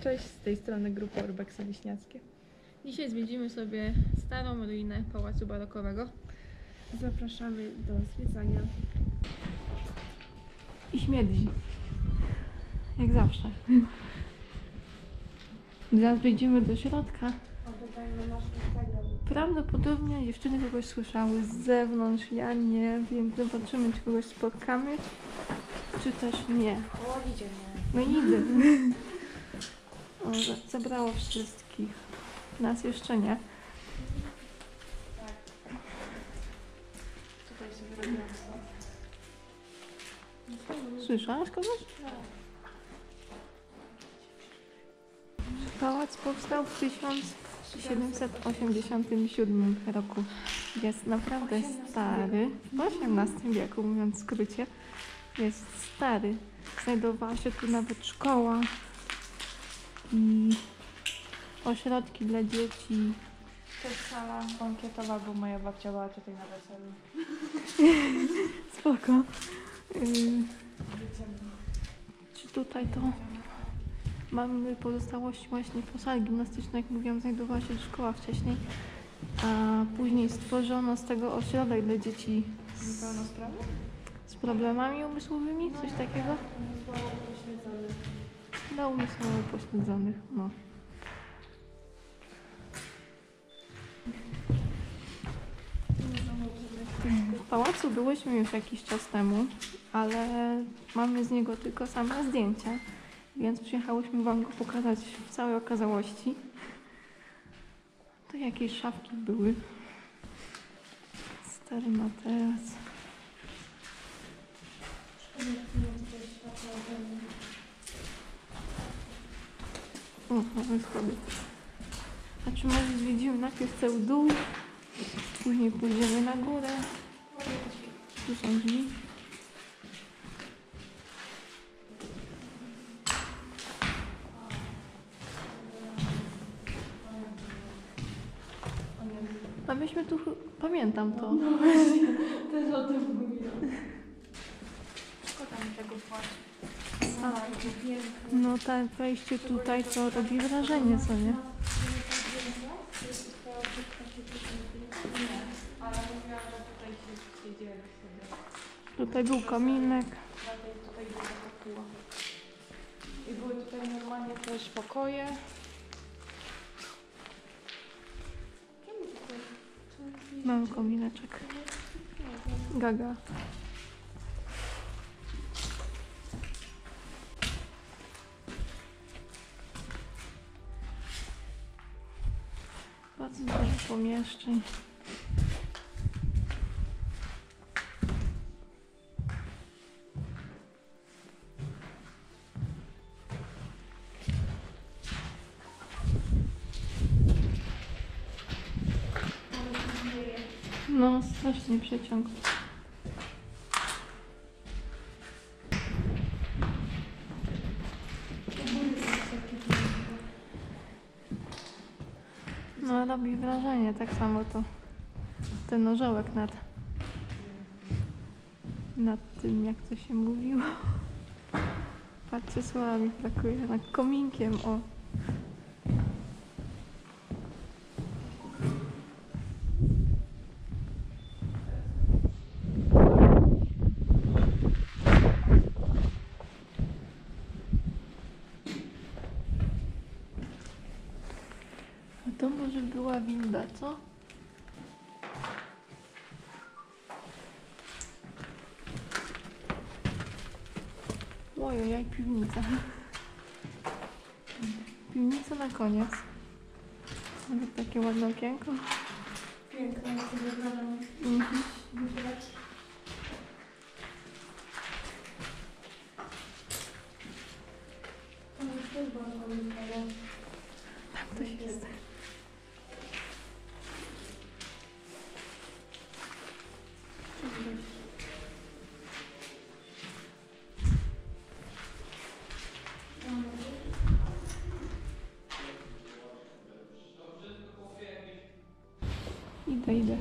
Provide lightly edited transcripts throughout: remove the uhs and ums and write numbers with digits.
Cześć, z tej strony grupa Urbexy Wiśniackie. Dzisiaj zwiedzimy sobie starą ruinę Pałacu Barokowego. Zapraszamy do zwiedzania. I śmierdzi. Jak zawsze. Zaraz wejdziemy do środka. Prawdopodobnie dziewczyny kogoś słyszały z zewnątrz. Ja nie wiem. Zobaczymy, czy kogoś spotkamy, czy też nie. O, idzie mnie. No idę. O, zabrało wszystkich. Nas jeszcze nie. Tutaj sobie robiłam co. Słyszałaś kogoś? Pałac powstał w 1787 roku. Jest naprawdę stary. W XVIII wieku, mówiąc w skrócie, jest stary. Znajdowała się tu nawet szkoła i ośrodki dla dzieci. To jest sala bankietowa, bo moja babcia była tutaj na weselu. Spoko. Czy tutaj to mamy pozostałości właśnie po sali gimnastycznej, jak mówiłam, znajdowała się szkoła wcześniej, a później stworzono z tego ośrodek dla dzieci z problemami umysłowymi, coś takiego. Dla umysłowo upośledzonych, no. W pałacu byłyśmy już jakiś czas temu, ale mamy z niego tylko same zdjęcia, więc przyjechałyśmy wam go pokazać w całej okazałości. To jakieś szafki były. Stary materac. O, mamy schody. A czy może zwiedzimy najpierw cały dół, później pójdziemy na górę. Tu są drzwi. A myśmy tu, pamiętam to. Też o tym mówiłam. Szkoda mi tego płaci. No tak, wejście tutaj to robi wrażenie, co nie? Ale mówiłam, że tutaj się siedzieli sobie. Tutaj był kominek. Tutaj była kopuła. I były tutaj normalnie też pokoje. Mały komineczek. Gaga. Bardzo dużo pomieszczeń. No, strasznie przeciąg. No, robi wrażenie, tak samo to ten orzełek nad tym, jak to się mówiło. Patrzcie, słowa mi brakuje, nad kominkiem, o. A to może była winda, co? Ojej, jak piwnica. Piwnica na koniec. Nawet takie ładne okienko. Piękne, jak sobie wyobrażam. Tam ktoś jest. Idę.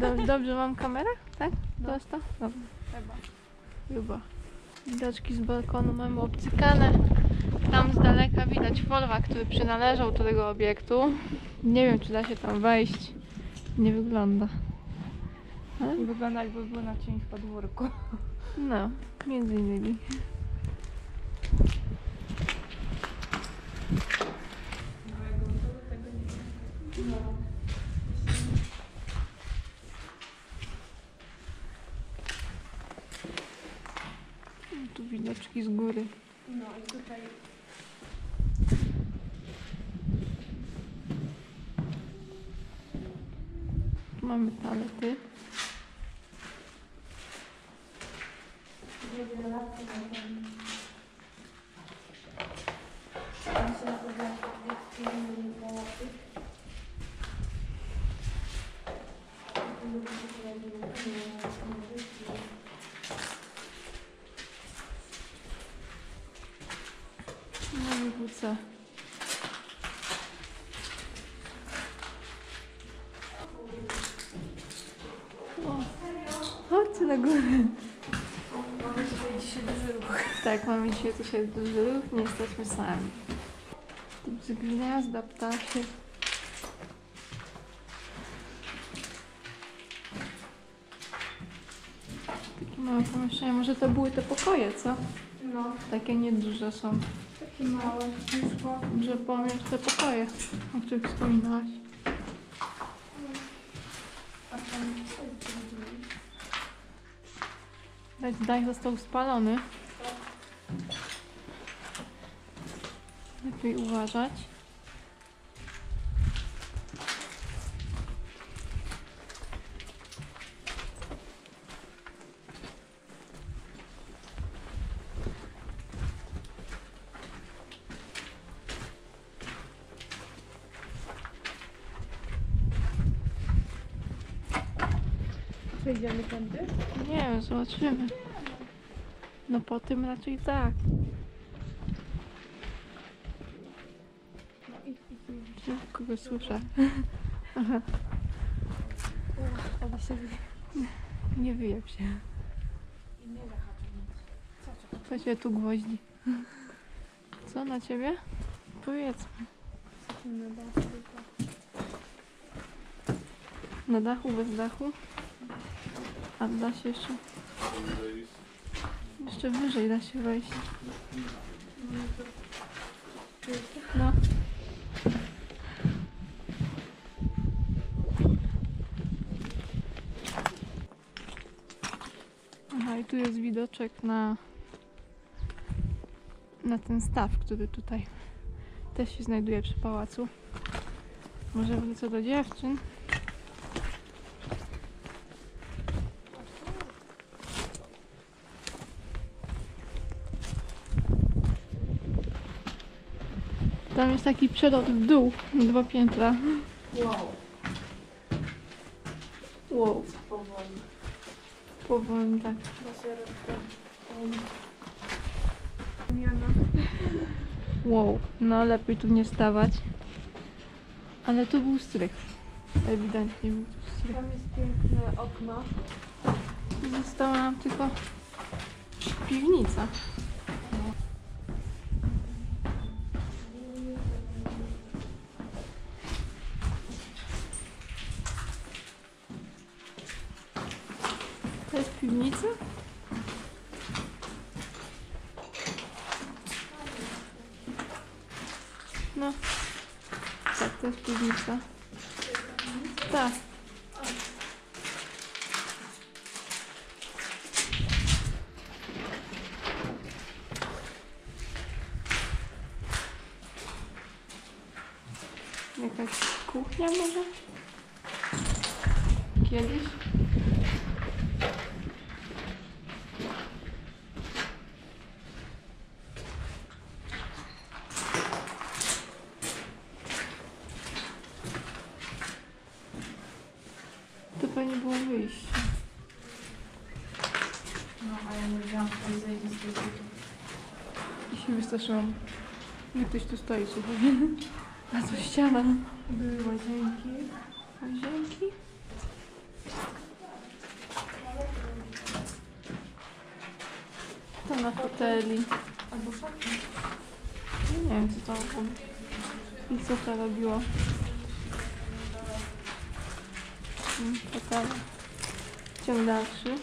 Dobrze mam kamerę? Tak? To jest to? Dobra. Chyba. Widoczki z balkonu mamy obcykane. Tam z daleka widać folwark, który przynależał do tego obiektu. Nie wiem, czy da się tam wejść. Nie wygląda. Ale? Wygląda jakby był na czymś podwórku. No, między innymi. Tu widoczki z góry. No i tutaj Tu mamy toalety. No i WC. O, chodźcie na górę. mamy tutaj dzisiaj duży ruch. Tak, mamy dzisiaj tutaj duży ruch, nie jesteśmy sami. Tu gniazda, ptasie. Takie małe pomieszczenie, może to były te pokoje, co? No, Takie nieduże są. takie małe łóżko. Że pamięć te pokoje, o których wspominałaś. A tam Dach został spalony. Lepiej uważać. przejdziemy tędy? Nie wiem, zobaczymy. No po tym raczej tak. No i Czy kogo słyszę? Aha, ale się nie wyjeb się. i nie zahaczę nic. Co cię tu gwoździ? Co na ciebie? Powiedzmy. Na dachu tylko. Na dachu, bez dachu? A da się jeszcze... Jeszcze wyżej da się wejść. No. Aha, i tu jest widoczek na ten staw, który tutaj też się znajduje przy pałacu. Może wrócę do dziewczyn. Tam jest taki przelot w dół, 2 piętra. Wow. Wow, Powoli. powoli tak. Na środku. Zmiana. Wow, no lepiej tu nie stawać. Ale tu był strych. Ewidentnie był tu strych. Tam jest piękne okno. Została nam tylko piwnica. To jest piwnica? No. Tak, to jest piwnica. Tak. Jakaś kuchnia może? Kiedyś? To pewnie było wyjście. No, a ja nie wiedziałam, że zejdzie z tej buty. I się wystraszyłam. Nie ktoś tu stoi, słuchaj. A to ściana. Były łazienki. Łazienki? To na foteli. Albo szafki. Nie wiem, co to było. I co to robiło? Fotel. Ciąg dalszy.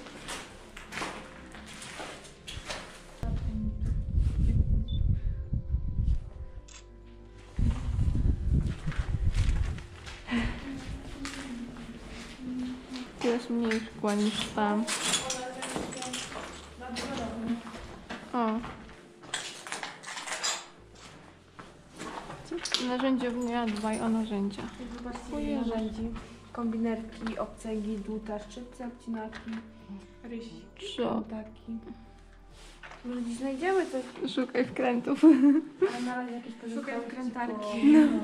Tu jest mniej szkła niż tam. O. Narzędziownia, dbaj o narzędzia. Zobaczcie, ile narzędzi. Kombinerki, obcegi, dłuta, szczypce, obcinaki, rysi, Co? taki. Może dziś znajdziemy coś? Szukaj wkrętów. Ale na razie jakieś pozostałe. Szukaj wkrętarki.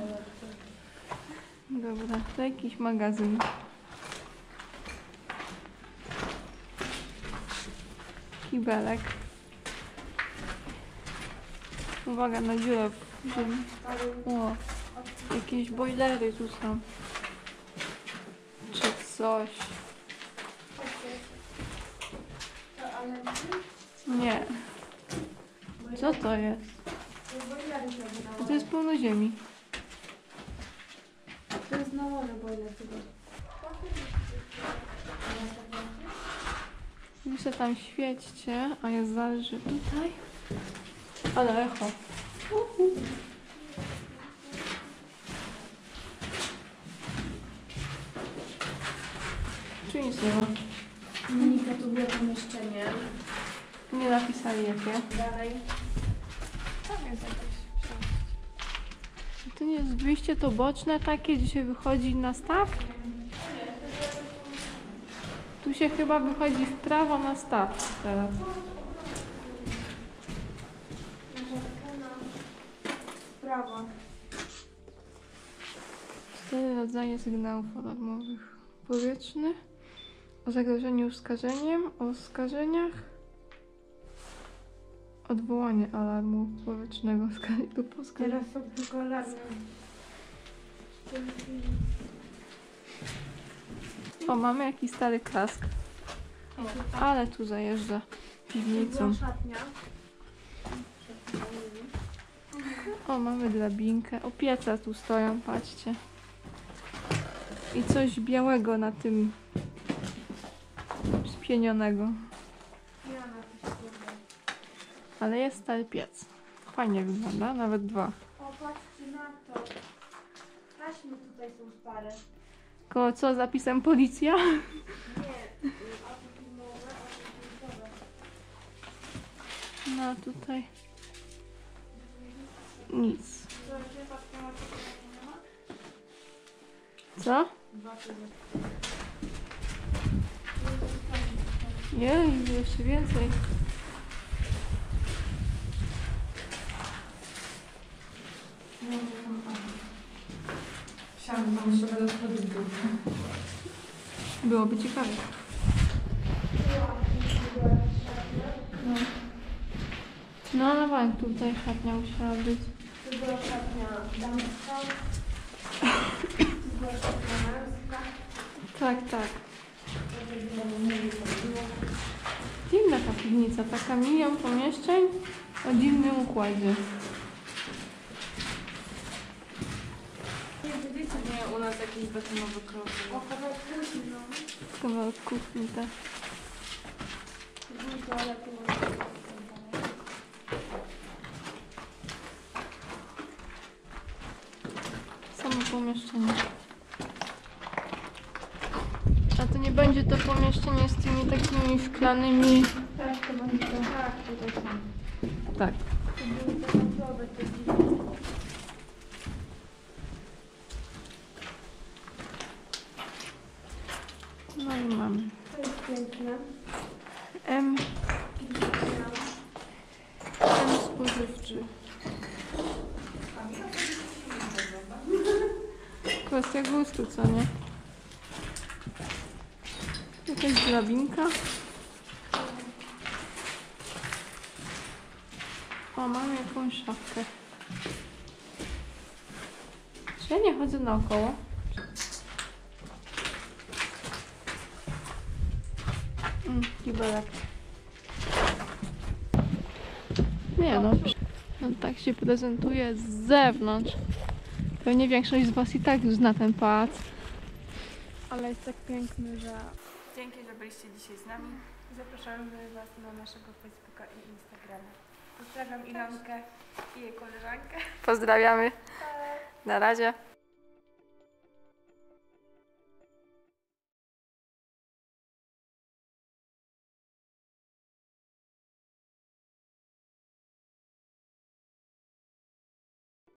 Dobra, to jakiś magazyn. Kibelek. Uwaga na dziurę w ziemi. O, jakieś bojlery tu są. Czy coś. Nie. Co to jest? To jest pełno ziemi. To jest na morze bojler chyba. Wy się tam świećcie, a ja zależy tutaj. Ale echo. Tu nic nie ma. Monika tu było pomieszczenie. Nie napisali jakie. Dalej. Tam jest jakieś przejście. To nie jest wyjście to boczne takie, gdzie się wychodzi na staw? Tu się chyba wychodzi w prawo na staw teraz. Prawa. 4 rodzaje sygnałów alarmowych. Powietrznych, o zagrożeniu skażeniem, o skażeniach, odwołanie alarmu powietrznego lub skażenia. Teraz są tylko alarmy. O, mamy jakiś stary kask, ale tu zajeżdża piwnicą. Szatnia. O, mamy drabinkę. O, pieca tu stoją, patrzcie. I coś białego na tym spienionego. Ale jest stary piec. Fajnie wygląda, nawet 2. O, patrzcie na to. Taśmy tutaj są stare. Koło co z zapisem policja? Nie, auto filmowe, auto filmowe. No tutaj nic. Co? Jej, jeszcze więcej. Chciałam tam jeszcze do produktów. Byłoby ciekawe. No, na bank tutaj szatnia musiała być. Tu była szatnia damska. Tu była szatnia męska. Tak, tak. Dziwna ta piwnica, taka milion pomieszczeń o dziwnym układzie. Nie, wiecie, nie u nas jakiś betonowy krok. O, kawałek kuchni, no. Kawałek kuchni, tak. Toalety. Samo pomieszczenie. A to nie będzie to pomieszczenie z tymi takimi szklanymi... Tak, to będzie to. Tak, tutaj są. Tak. To były te kontrole, te dziwne. No i mamy. To jest piękne. M spożywczy. Kwestia gustu, co nie? Jakaś drabinka. O, mamy jakąś szafkę. Czy ja nie chodzę naokoło? kibelek. Nie no, no tak się prezentuje z zewnątrz. Pewnie większość z Was i tak już zna ten pałac. Ale jest tak piękny, że... Dzięki, że byliście dzisiaj z nami. Zapraszamy Was na naszego Facebooka i Instagrama. Pozdrawiam Ilonkę i jej koleżankę. Pozdrawiamy. Na razie.